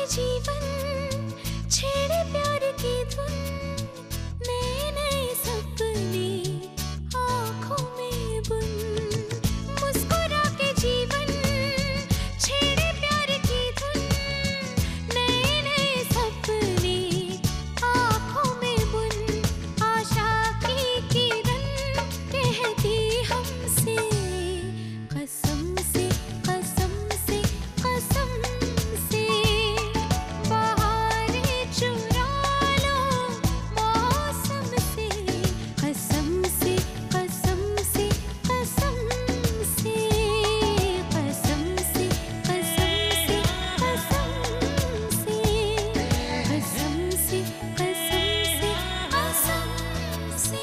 जीवन छेड़े प्यार की धुन, नए नए सपने आँखों में बुन। मुस्कुरा के जीवन छेड़े प्यार की धुन, नए नए सपने आँखों में बुन। आशा की किरण कहती हमसे कसम से कसम से कसम से, बहारें चुरा लो मौसम से, कसम से कसम से कसम से, कसम से कसम से कसम से, कसम से कसम से कसम से।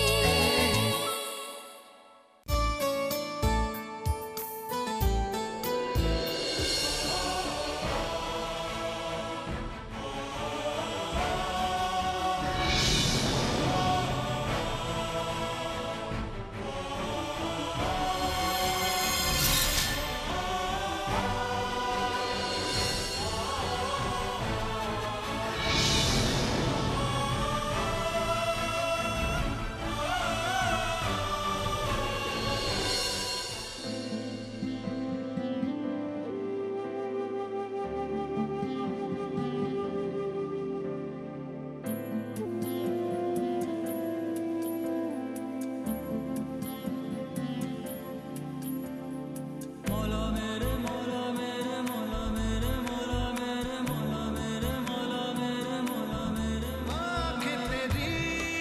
आँखें तेरी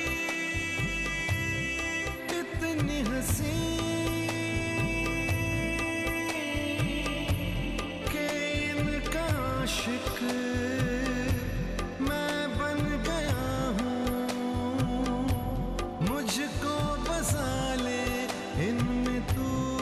इतनी हंसी कि इनका आशिक मैं बन गया हूँ। मुझको बसा ले इनमें तू।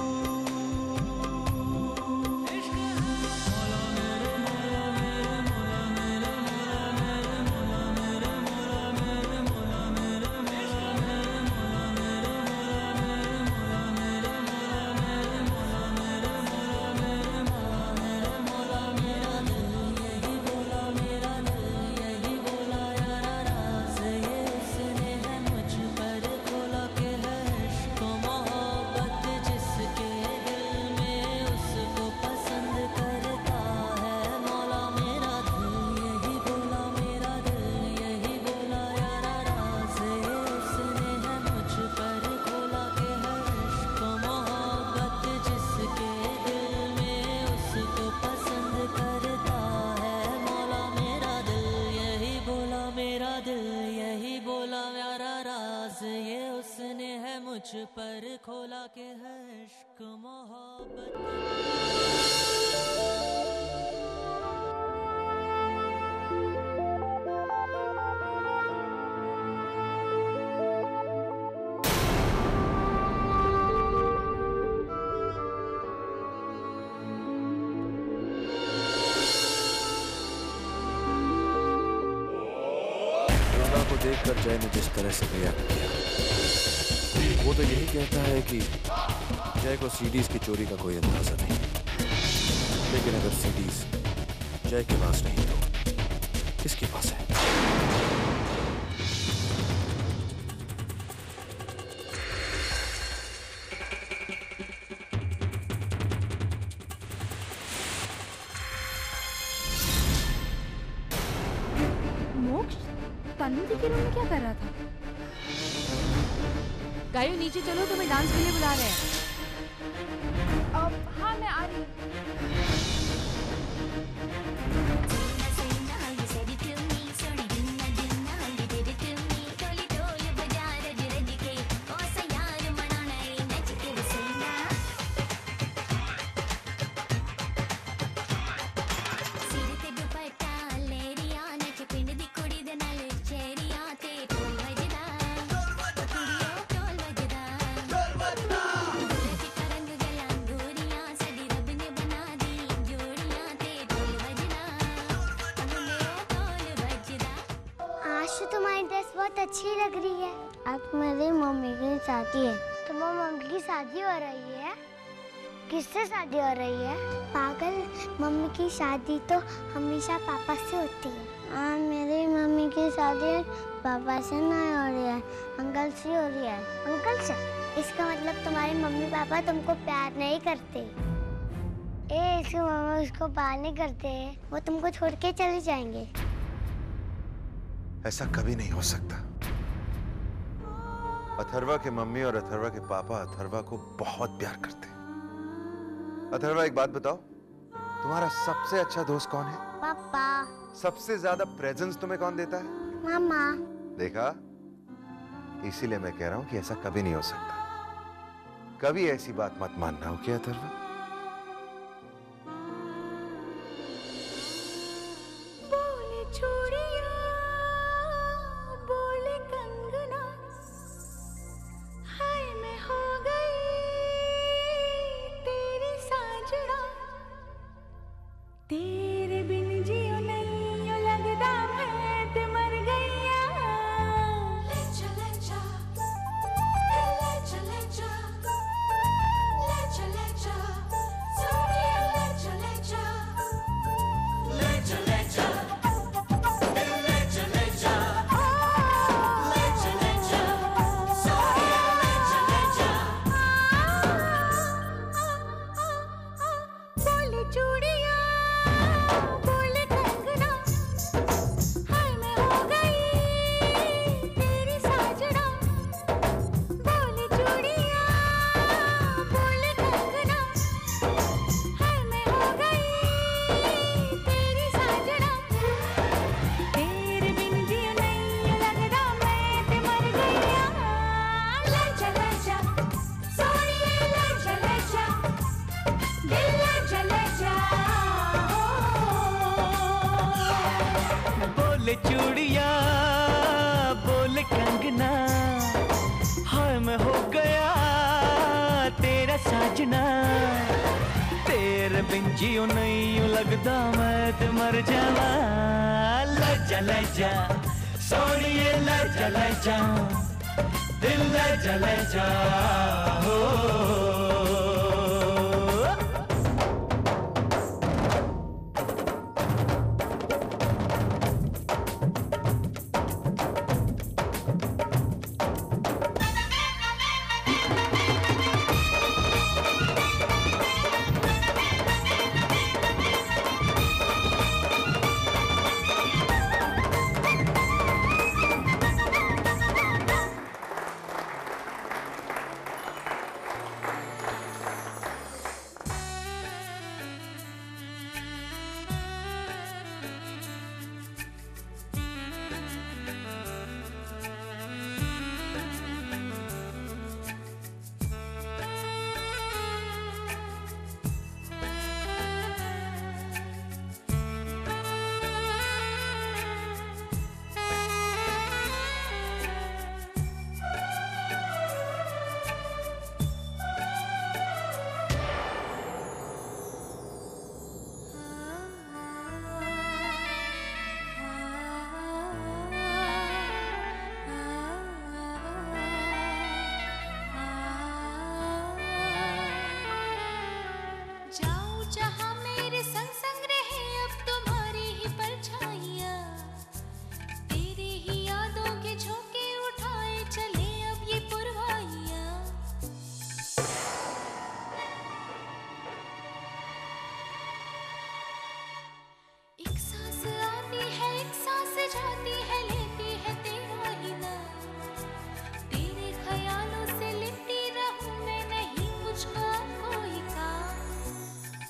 मुझ पर खोला के है इश्क मोहब्बत। गंगा को देखकर जय ने जिस तरह से रिएक्ट किया, वो तो यही कहता है कि जय को सीडीज की चोरी का कोई अंदाजा नहीं। लेकिन अगर सीडीज जय के पास नहीं तो किसके पास है? मोक्ष तन्वी के रूम में क्या कर रहा था? गायो नीचे चलो, तुम्हें डांस के लिए बुला रहे हैं। हाँ मैं आ रही हूँ। तुम्हारी ड्रेस बहुत अच्छी लग रही है। अब मेरी मम्मी की शादी है, तो मम्मी की शादी हो रही है। किससे शादी हो रही है? पागल, मम्मी की शादी तो हमेशा पापा से होती है। मेरी मम्मी की शादी पापा से नहीं हो रही है, अंकल से हो रही है। अंकल से? इसका मतलब तुम्हारी मम्मी पापा तुमको प्यार नहीं करते। इसकी मम्मी उसको प्यार नहीं करते, वो तुमको छोड़ के चले जाएंगे। ऐसा कभी नहीं हो सकता। अथर्वा के मम्मी और अथर्वा के पापा अथर्वा को बहुत प्यार करते हैं। अथर्वा, एक बात बताओ, तुम्हारा सबसे अच्छा दोस्त कौन है? पापा। सबसे ज्यादा प्रेजेंस तुम्हें कौन देता है? मामा। देखा, इसीलिए मैं कह रहा हूं कि ऐसा कभी नहीं हो सकता। कभी ऐसी बात मत मानना, ओके अथर्वा? बोले चूड़िया, बोले कंगना, हाय मैं हो गई तेरी साजना, तेरे बिन जियो नहीं यो लगदा मैं ते मर गईया। ले चले जा, ले चले जा, ले चले जा, सोनिया ले चले जा, ले चले जा, ले चले जा, ले चले जा, सोनिया ले चले जा। बोले चूड़िया, बोले कंगना, हाय मैं हो गई तेरी साजना, बोले चूड़िया, बोले कंगना, हाय मैं हो गई तेरी साजना, तेरे बिन जियो नहीं लगदा मैं ते मर गईया। ले चले जा, सोनिए ले चले जा, दिल ले चले जा। बोले चूड़िया, बोले कंगना, हाय मैं हो गया तेरा साजना, तेरे बिन जियो नहीं यूं लगदा मैं ते मर जावा। ले चले जा, सोनिए ले चले जा, दिल ले चले जा। हो जाओ जहां मेरे संग संग रहे अब तुम्हारी ही परछाइयां, तेरी ही यादों के झोंके उठाए चले अब ये पुरवाइयां। एक सांस आती है एक सांस जाती है, लेती है तेरा ही नाम, तेरे ख्यालों से लिपटी रहूं मैं, नहीं मुझको अब कोई काम।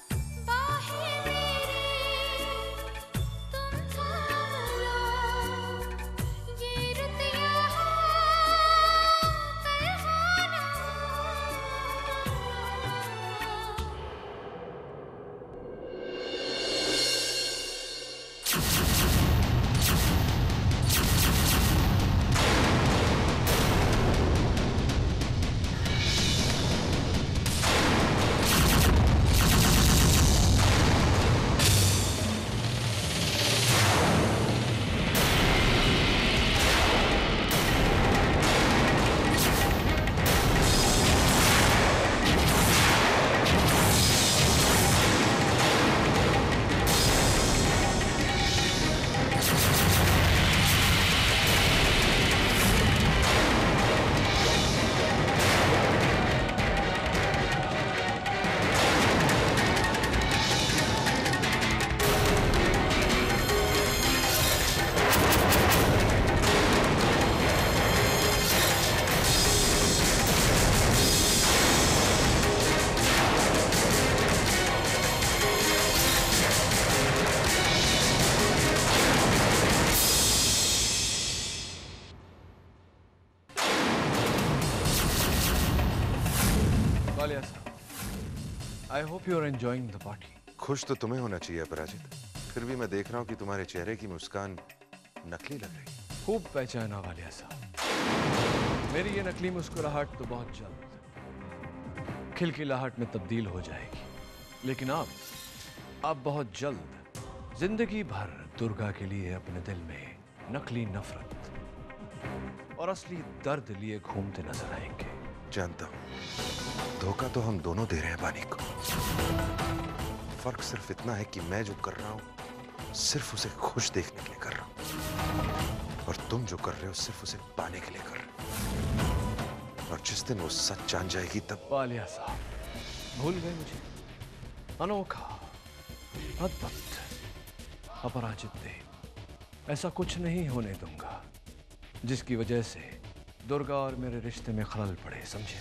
वालिया साहब, I hope you are enjoying the party. खुश तो तुम्हें होना चाहिए अपराजित, फिर भी मैं देख रहा हूँ कि तुम्हारे चेहरे की मुस्कान नकली लग रही है। खूब पहचाना वालिया साहब। मेरी ये नकली मुस्कुराहट तो बहुत जल्द खिलखिलाहट में तब्दील हो जाएगी, लेकिन आप बहुत जल्द जिंदगी भर दुर्गा के लिए अपने दिल में नकली नफरत और असली दर्द लिए घूमते नजर आएंगे। जानता हूं, धोखा तो हम दोनों दे रहे हैं बानी को। फर्क सिर्फ इतना है कि मैं जो कर रहा हूं सिर्फ उसे खुश देखने के लिए कर रहा हूं, और तुम जो कर रहे हो सिर्फ उसे पाने के लिए कर रहे हो। और जिस दिन वो सच जान जाएगी तब। वालिया साहब, भूल गए मुझे? अनोखा, अद्भुत, अपराजित देव। ऐसा कुछ नहीं होने दूंगा जिसकी वजह से दुर्गा और मेरे रिश्ते में खलल पड़े, समझे?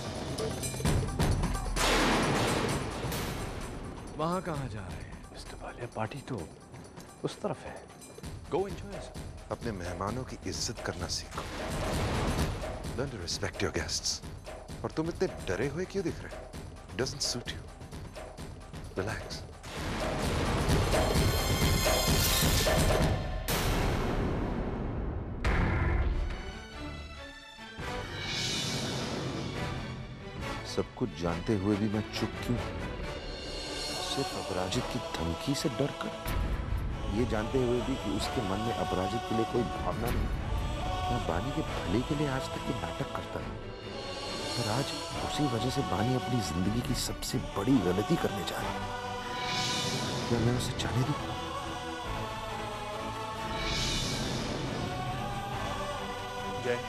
वहां कहाँ जा रहे हैं मिस्टर वालिया? पार्टी तो उस तरफ है। Go enjoy. अपने मेहमानों की इज्जत करना सीखो। Learn to respect your guests. और तुम इतने डरे हुए क्यों दिख रहे हो? It doesn't suit you. Relax. सब कुछ जानते हुए भी मैं चुप क्यों? सिर्फ अपराजित की धमकी से डर कर? ये जानते हुए भी कि उसके मन में अपराजित के लिए कोई भावना नहीं। मैं बानी के भले के लिए आज तक ये नाटक करता हूँ, पर आज उसी वजह से बानी अपनी जिंदगी की सबसे बड़ी गलती करने जा रहा है। क्या मैं उसे जाने दूं? जय,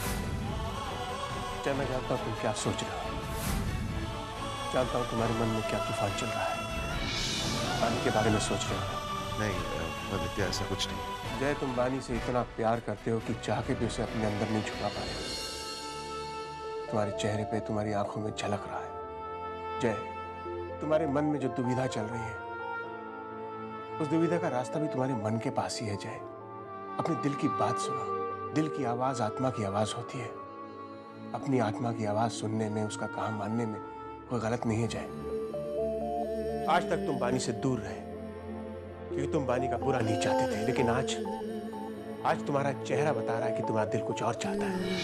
मैं जानता हूँ तुम क्या सोच रहे हो। जानता हूँ तुम्हारे मन में क्या तूफान चल रहा है। बानी के बारे में सोच रहे हो? नहीं आदित्य, ऐसा कुछ नहीं। जय, तुम बानी से इतना प्यार करते हो कि चाह के भी उसे अपने अंदर नहीं छुपा पा रहे। तुम्हारे चेहरे पे, तुम्हारी आंखों में झलक रहा है। जय, तुम्हारे मन में जो दुविधा चल रही है, उस दुविधा का रास्ता भी तुम्हारे मन के पास ही है। जय, अपने दिल की बात सुनो। दिल की आवाज आत्मा की आवाज होती है। अपनी आत्मा की आवाज सुनने में, उसका काम मानने में कोई गलत नहीं है। जय, आज तक तुम बानी से दूर रहे क्योंकि तुम बानी का बुरा नहीं चाहते थे, लेकिन आज तुम्हारा चेहरा बता रहा है कि तुम्हारा दिल कुछ और चाहता है।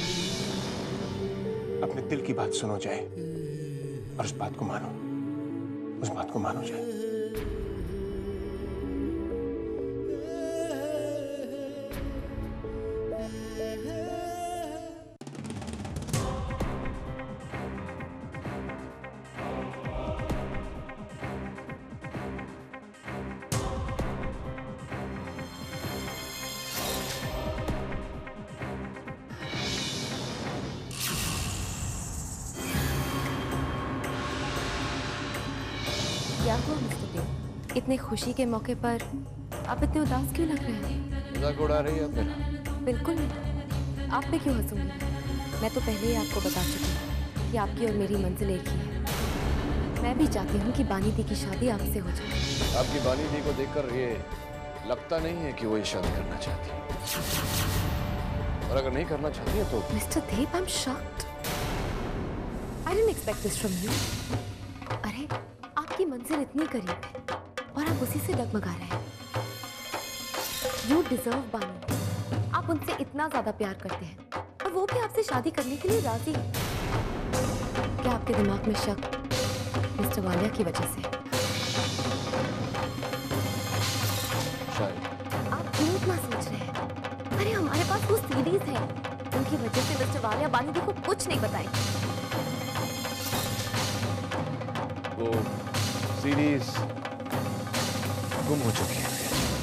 अपने दिल की बात सुनो जय, और उस बात को मानो। उस बात को मानो जय। क्या हुआ मिस्टर देव? इतने खुशी के मौके पर आप इतने उदास क्यों लग रहे हैं? मजाक उड़ा रही है मेरा? बिल्कुल नहीं। आप पे क्यों हंसूंगी? मैं तो पहले ही आपको बता चुकी हूँ कि आपकी और मेरी मंजिल एक ही है। मैं भी चाहती हूँ कि बानी दी की शादी आपसे हो जाए। आपकी बानी दी को देखकर ये लगता नहीं है कि वो ये शादी करना चाहती है, और अगर नहीं करना चाहती है तो। Mister Dev, I am shocked. I didn't expect this from you. अरे, आपकी मंजिल इतनी करीब है और आप उसी से डगमगा रहे हैं। यू डिजर्व बानी। आप उनसे इतना ज्यादा प्यार करते हैं और वो भी आपसे शादी करने के लिए राजी है। क्या आपके दिमाग में शक मिस्टर वालिया की वजह से? शायद। आप क्यों इतना सोच रहे हैं? अरे, हमारे पास वो सीरीज है, उनकी वजह से मिस्टर वालिया बानी दी को कुछ नहीं बताएंगे। वो सीरीज गुम हो चुकी है।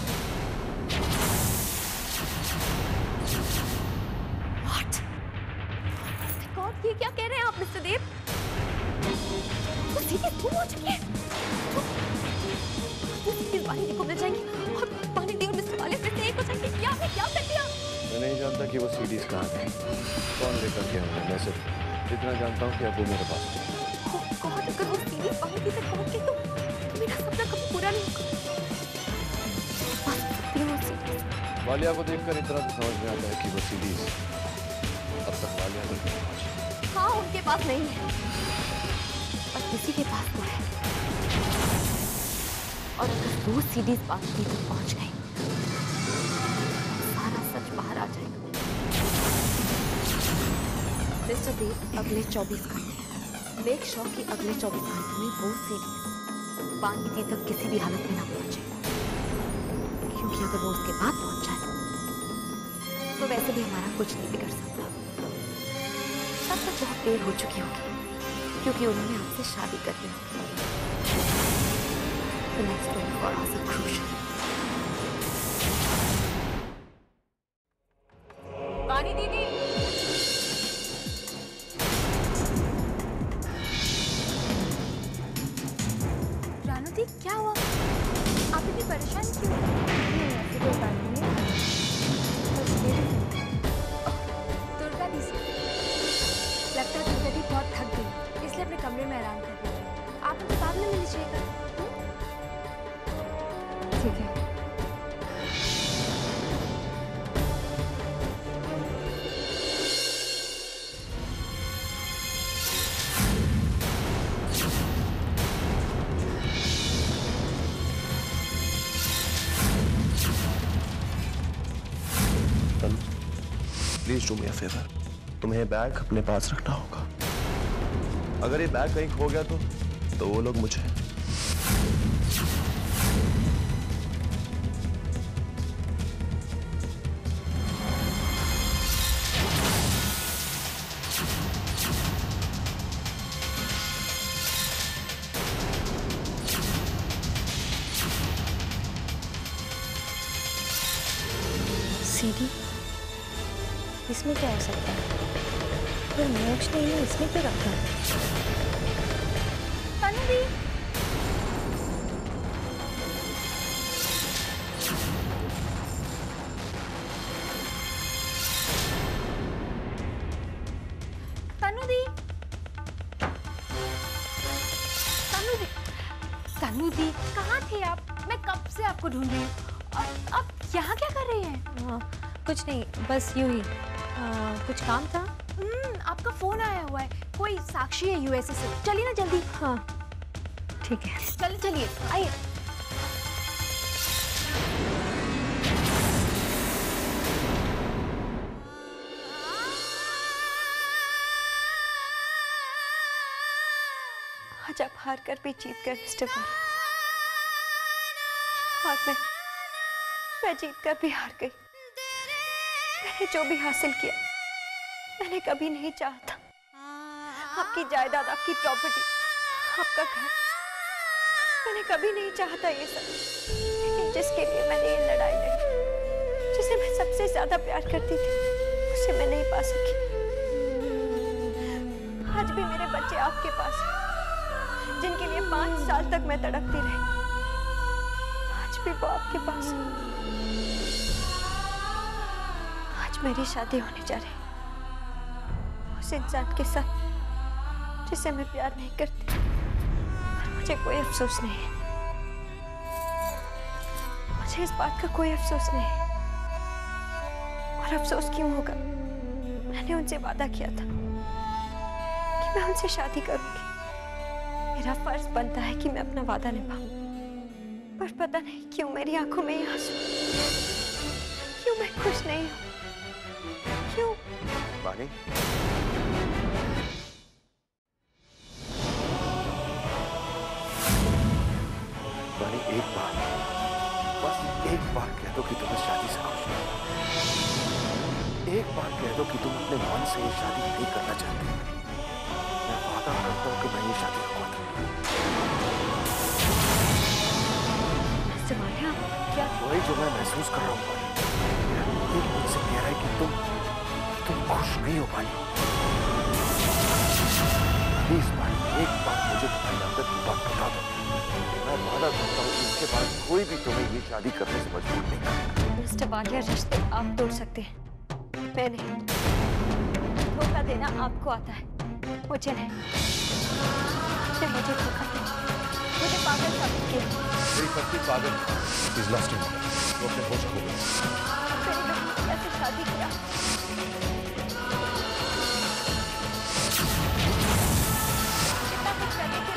What? God, ये क्या कह रहे हैं आप मिस्टर देव? वो सीरीज गुम हो चुकी है? वो सीरीज बानी दी को मिल जाएंगी और बानी दी और मिस्टर वालिया फिर से एक हो जाएंगे। क्या कर दिया? मैं नहीं जानता कि वो सीरीज कहाँ गई, कौन लेकर गया है। मैं सिर्फ इतना जानता हूँ कि अब वो मेरे पास है। God, अगर वो सीरीज बानी दी तक पहुंच गई तो मेरा सपना कभी पूरा नहीं होगा। वालिया को देखकर इतना तो समझ में आता है कि वो सीरीज अब तक वालिया तक नहीं पहुंची। हाँ, उनके पास नहीं है। और किसी के पास तो है। और अगर 2 सीडीज बाकी तो पहुंच गई, सारा सच बाहर आ जाएगा। मिस्टर देव, अगले 24 घंटे मेक श्योर कि अगले 24 घंटे में वो सीडीज बानीति तक किसी भी हालत में ना पहुंचे, क्योंकि अगर वो उसके बाद पहुंच जाए तो वैसे भी हमारा कुछ नहीं बिगड़ सकता। तब तक बहुत देर हो चुकी होगी, क्योंकि उन्होंने आपसे शादी कर ली होगी। The next 24 hours are crucial. वाणी दीदी, रानू दी क्या हुआ? आप इतनी परेशान क्यों? नहीं ऐसी कोई बात नहीं है, बस मेरी दुर्गा दी से लगता है दुर्गा दी बहुत थक गई, इसलिए अपने कमरे में आराम कर रही है। आप उनसे बाद में मिल लीजिएगा। ठीक है। Please do me a favour, तुम्हें बैग अपने पास रखना होगा। अगर ये बैग कहीं खो गया तो वो लोग मुझे सीधी इसमें क्या हो सकता है? फिर मोक्ष ने इन्हें इसमें क्यों रखा है? तन्वी, तनुदी, तनुदी, तनुदी, कहाँ थे आप? मैं कब से आपको ढूंढ रही हूँ। और आप यहाँ क्या कर रही हैं? कुछ नहीं, बस यूं ही। कुछ काम था? आपका फोन आया हुआ है, कोई साक्षी है यूएसए से। चलिए ना जल्दी। हाँ ठीक है, चलिए आइए। आज आप हार कर भी जीत कर मिस्टर पाल, और मैं जीत कर भी हार गई। मैंने जो भी हासिल किया मैंने कभी नहीं चाहा था। आपकी जायदाद, आपकी प्रॉपर्टी, आपका घर, मैंने कभी नहीं चाहा था ये सब। लेकिन जिसके लिए मैंने ये लड़ाई लड़ी, जिसे मैं सबसे ज्यादा प्यार करती थी, उसे मैं नहीं पा सकी। आज भी मेरे बच्चे आपके पास हैं, जिनके लिए 5 साल तक मैं तड़पती रही। आज भी वो आपके पास है। आज मेरी शादी होने जा रही है उस इंसान के साथ जिसे मैं प्यार नहीं करती, पर मुझे कोई अफसोस नहीं है। मुझे इस बात का कोई अफसोस नहीं है। और अफसोस क्यों होगा? मैंने उनसे वादा किया था कि मैं उनसे शादी करूंगी। मेरा फर्ज बनता है कि मैं अपना वादा निभाऊं, पर पता नहीं क्यों मेरी आंखों में ये आंसू, क्यों मैं खुश नहीं हूं, क्यों? बानी, बानी, एक बार, बस एक बार कह दो कि तुम्हें शादी से खुश हो। एक बार कह दो कि तुम अपने मन से ये शादी नहीं करना चाहते। मैं वादा करता हूँ कि मैं ये शादी रुकवा दूंगा। क्या? वही जो मैं महसूस कर रहा हूँ बानी। दिल मुझसे कह रहा है कि तुम खुश नहीं हो बानी। प्लीज बानी, एक बार मुझे तुम्हारी अंदर की बात बता दो। मैं वादा करता हूँ कि इसके बाद कोई भी तुम्हें ये शादी करने से मजबूर नहीं करेगा। मिस्टर वालिया, रिश्ते आप तोड़ सकते हैं, मैं नहीं। धोखा देना आपको आता है, मुझे नहीं। मुझे धोखा दिया, मुझे पागल साबित किया। मेरी पत्नी पागल, He's lost him. वो अपने होश खो गया। मेरी बहन ने कैसे शादी किया? कितना कुछ करने के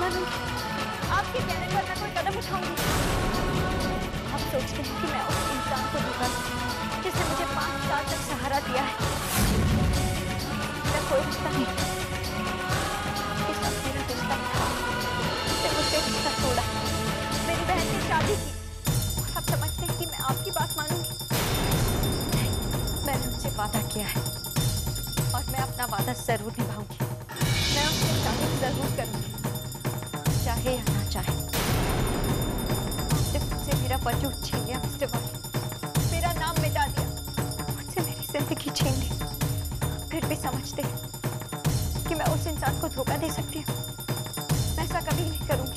मानूंगी। आपके कहने पर मैं कोई कदम उठाऊंगी। आप सोचते हैं कि मैं उस इंसान को धोखा दूं जिसने मुझे 5 साल तक सहारा दिया है। मेरा कोई रिश्ता नहीं, आपके साथ मेरा रिश्ता था। सिर्फ उससे रिश्ता तोड़ा, मेरी बहन से शादी की। आप समझते हैं कि मैं आपकी बात मानूंगी? मैंने उनसे वादा किया है और मैं अपना वादा जरूर निभाऊंगी। मैं उससे शादी जरूर करूंगी, चाहे या ना चाहे। आपने मुझसे मेरा वजूद छीन लिया मिस्टर वाली, मेरा नाम मिटा दिया, मुझसे मेरी जिंदगी छीन ली। फिर भी समझते हैं कि मैं उस इंसान को धोखा दे सकती हूँ। मैं ऐसा कभी नहीं करूंगी।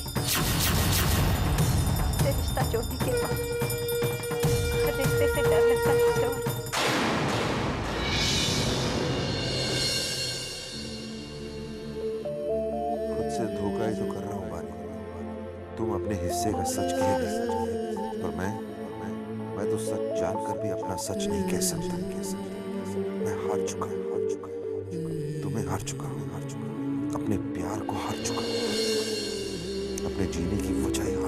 आपसे रिश्ता जोड़ने के बाद हर रिश्ते से डर लगता है मिस्टर वाली। खुद से धोखा ही तो कर रहा हूँ बानी। तुम अपने हिस्से का सच कह रहे, पर मैं तो सच जानकर भी अपना सच नहीं कह सकता। मैं हार चुका हूँ, तुम्हें हार चुका हूँ, अपने प्यार को हार चुका हूँ, अपने जीने की वजह